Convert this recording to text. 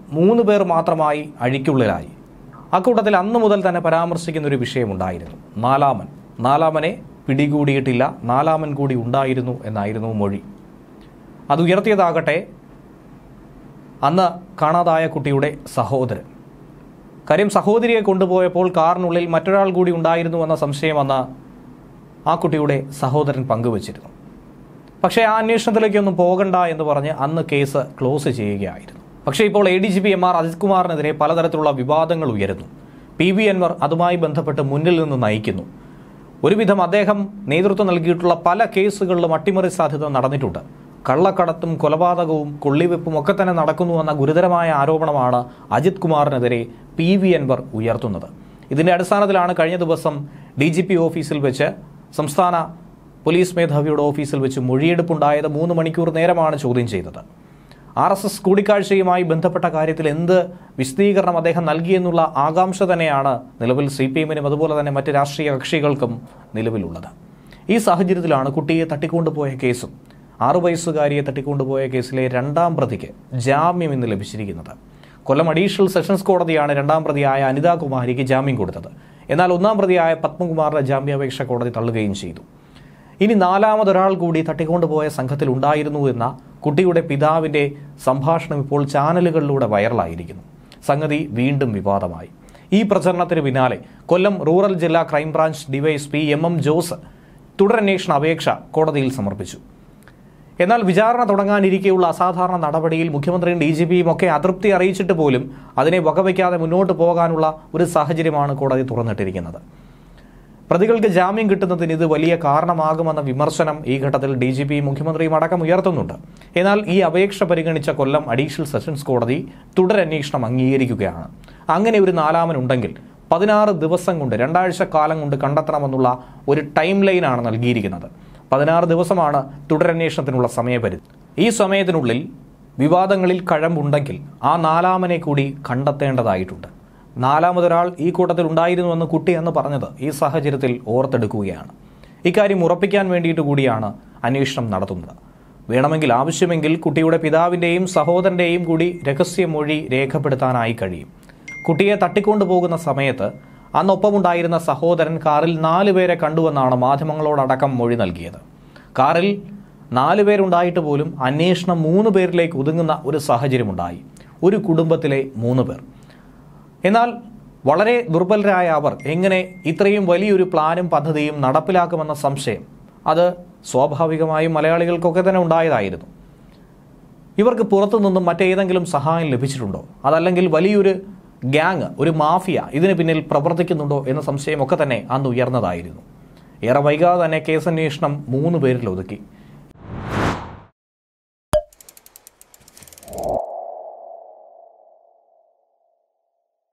3 പേർ മാത്രമായി അഴിക്കുള്ളിലായി. അക്കൂട്ടത്തിൽ അന്നു മുതൽ തന്നെ പരാമർശിക്കുന്ന ഒരു വിഷയമുണ്ടായിരുന്നു. നാലാമനെ പിടികൂടിയിട്ടില്ല, 4-ാമൻ കൂടി ഉണ്ടായിരുന്നു എന്നായിരുന്നു മൊഴി. അതുയർത്തിയതാകട്ടെ അന്ന് കാണാതായ കുട്ടിയുടെ സഹോദരൻ. കാര്യം, സഹോദരിയെ കൊണ്ടുപോയപ്പോൾ കാറിനുള്ളിൽ മറ്റൊരാൾ കൂടി ഉണ്ടായിരുന്നു എന്ന സംശയം അന്ന് ആ കുട്ടിയുടെ സഹോദരൻ പങ്കുവച്ചിരുന്നു. പക്ഷേ ആ അന്വേഷണത്തിലേക്കൊന്നും പോകണ്ട എന്ന് പറഞ്ഞ് അന്ന് കേസ് ക്ലോസ് ചെയ്യുകയായിരുന്നു. പക്ഷേ ഇപ്പോൾ ADGP MR അജിത് കുമാറിനെതിരെ പലതരത്തിലുള്ള വിവാദങ്ങൾ ഉയരുന്നു. PV അൻവർ അതുമായി ബന്ധപ്പെട്ട് മുന്നിൽ നിന്ന് നയിക്കുന്നു. ഒരുവിധം അദ്ദേഹം നേതൃത്വം നൽകിയിട്ടുള്ള പല കേസുകളിലും അട്ടിമറി സാധ്യത നടന്നിട്ടുണ്ട്. കള്ളക്കടത്തും കൊലപാതകവും കൊള്ളിവെപ്പും ഒക്കെ തന്നെ നടക്കുന്നുവെന്ന ഗുരുതരമായ ആരോപണമാണ് അജിത് കുമാറിനെതിരെ PV അൻവർ ഉയർത്തുന്നത്. ഇതിന്റെ അടിസ്ഥാനത്തിലാണ് കഴിഞ്ഞ ദിവസം DGP ഓഫീസിൽ വെച്ച്, സംസ്ഥാന പോലീസ് മേധാവിയുടെ ഓഫീസിൽ വെച്ച് മൊഴിയെടുപ്പുണ്ടായത്. 3 മണിക്കൂർ നേരമാണ് ചോദ്യം ചെയ്തത്. RSS കൂടിക്കാഴ്ചയുമായി ബന്ധപ്പെട്ട കാര്യത്തിൽ എന്ത് വിശദീകരണം അദ്ദേഹം നൽകിയെന്നുള്ള ആകാംക്ഷ തന്നെയാണ് നിലവിൽ CPM-നും അതുപോലെ തന്നെ മറ്റ് രാഷ്ട്രീയ കക്ഷികൾക്കും നിലവിലുള്ളത്. ഈ സാഹചര്യത്തിലാണ് കുട്ടിയെ തട്ടിക്കൊണ്ടുപോയ കേസും 6 വയസ്സുകാരിയെ തട്ടിക്കൊണ്ടുപോയ കേസിലെ 2-ാം പ്രതിക്ക് ജാമ്യം ഇന്ന് ലഭിച്ചിരിക്കുന്നത്. കൊല്ലം അഡീഷണൽ സെഷൻസ് കോടതിയാണ് 2-ാം പ്രതിയായ അനിതാ കുമാരിക്ക് ജാമ്യം കൊടുത്തത്. എന്നാൽ 1-ാം പ്രതിയായ പത്മകുമാറിന്റെ ജാമ്യാപേക്ഷ കോടതി തള്ളുകയും ചെയ്തു. ഇനി 4-മതൊരാൾ കൂടി തട്ടിക്കൊണ്ടുപോയ സംഘത്തിൽ ഉണ്ടായിരുന്നു എന്ന കുട്ടിയുടെ പിതാവിന്റെ സംഭാഷണം ഇപ്പോൾ ചാനലുകളിലൂടെ വൈറലായിരിക്കുന്നു. സംഗതി വീണ്ടും വിവാദമായി. ഈ പ്രചരണത്തിന് പിന്നാലെ കൊല്ലം റൂറൽ ജില്ലാ ക്രൈംബ്രാഞ്ച് DYSP MM ജോസ് തുടരന്വേഷണ അപേക്ഷ കോടതിയിൽ സമർപ്പിച്ചു. എന്നാൽ വിചാരണ തുടങ്ങാനിരിക്കെയുള്ള അസാധാരണ നടപടിയിൽ മുഖ്യമന്ത്രിയും DGPയും ഒക്കെ അതൃപ്തി അറിയിച്ചിട്ട് പോലും അതിനെ വകവയ്ക്കാതെ മുന്നോട്ട് പോകാനുള്ള ഒരു സാഹചര്യമാണ് കോടതി തുറന്നിട്ടിരിക്കുന്നത്. പ്രതികൾക്ക് ജാമ്യം കിട്ടുന്നതിന് ഇത് വലിയ കാരണമാകുമെന്ന വിമർശനം ഈ ഘട്ടത്തിൽ DGPയും മുഖ്യമന്ത്രിയും അടക്കം ഉയർത്തുന്നുണ്ട്. എന്നാൽ ഈ അപേക്ഷ പരിഗണിച്ച കൊല്ലം അഡീഷണൽ സെഷൻസ് കോടതി തുടരന്വേഷണം അംഗീകരിക്കുകയാണ്. അങ്ങനെ ഒരു 4-ാമൻ ഉണ്ടെങ്കിൽ 16 ദിവസം കൊണ്ട്, 2 ആഴ്ച കാലം കൊണ്ട് കണ്ടെത്തണമെന്നുള്ള ഒരു ടൈം ലൈനാണ് നൽകിയിരിക്കുന്നത്. 16 ദിവസമാണ് തുടരന്വേഷണത്തിനുള്ള സമയപരിധി. ഈ സമയത്തിനുള്ളിൽ വിവാദങ്ങളിൽ കഴമ്പുണ്ടെങ്കിൽ ആ 4-ാമനെ കൂടി കണ്ടെത്തേണ്ടതായിട്ടുണ്ട്. 4-മതൊരാൾ ഈ കൂട്ടത്തിൽ ഉണ്ടായിരുന്നുവെന്ന് കുട്ടി എന്ന് പറഞ്ഞത് ഈ സാഹചര്യത്തിൽ ഓർത്തെടുക്കുകയാണ്. ഇക്കാര്യം ഉറപ്പിക്കാൻ വേണ്ടിയിട്ട് കൂടിയാണ് അന്വേഷണം നടത്തുന്നത്. വേണമെങ്കിൽ, ആവശ്യമെങ്കിൽ കുട്ടിയുടെ പിതാവിൻ്റെയും സഹോദരൻ്റെയും കൂടി രഹസ്യമൊഴി രേഖപ്പെടുത്താനായി കഴിയും. കുട്ടിയെ തട്ടിക്കൊണ്ടുപോകുന്ന സമയത്ത് അന്നൊപ്പമുണ്ടായിരുന്ന സഹോദരൻ കാറിൽ 4 പേരെ കണ്ടുവെന്നാണ് മാധ്യമങ്ങളോടക്കം മൊഴി നൽകിയത്. കാറിൽ 4 പേരുണ്ടായിട്ട് പോലും അന്വേഷണം 3 പേരിലേക്ക് ഒതുങ്ങുന്ന ഒരു സാഹചര്യമുണ്ടായി. ഒരു കുടുംബത്തിലെ 3 പേർ. എന്നാൽ വളരെ ദുർബലരായ അവർ എങ്ങനെ ഇത്രയും വലിയൊരു പ്ലാനും പദ്ധതിയും നടപ്പിലാക്കുമെന്ന സംശയം അത് സ്വാഭാവികമായും മലയാളികൾക്കൊക്കെ തന്നെ ഉണ്ടായതായിരുന്നു. ഇവർക്ക് പുറത്തുനിന്നും മറ്റേതെങ്കിലും സഹായം ലഭിച്ചിട്ടുണ്ടോ, അതല്ലെങ്കിൽ വലിയൊരു ഗ്യാങ്, ഒരു മാഫിയ ഇതിന് പിന്നിൽ പ്രവർത്തിക്കുന്നുണ്ടോ എന്ന സംശയമൊക്കെ തന്നെ അന്ന് ഉയർന്നതായിരുന്നു. ഏറെ വൈകാതെ തന്നെ കേസന്വേഷണം 3 പേരിൽ ഒതുക്കി.